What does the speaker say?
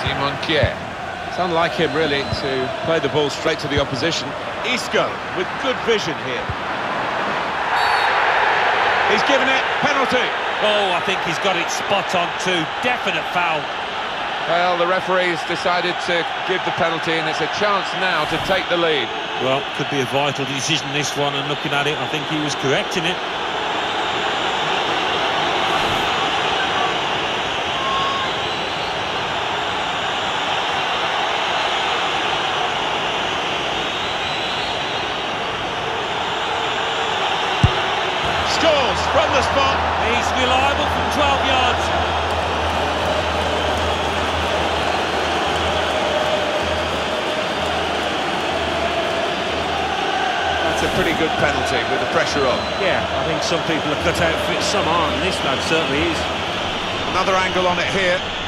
It's unlike him, really, to play the ball straight to the opposition. Isco with good vision here. He's given it, penalty. Oh, I think he's got it spot on too. Definite foul. Well, the referee's decided to give the penalty, and it's a chance now to take the lead. Well, could be a vital decision, this one, and looking at it, I think he was correct in it. Scores from the spot. He's reliable from 12 yards. That's a pretty good penalty with the pressure on. Yeah, I think some people are cut out for it, some aren't, and this lad certainly is. Another angle on it here.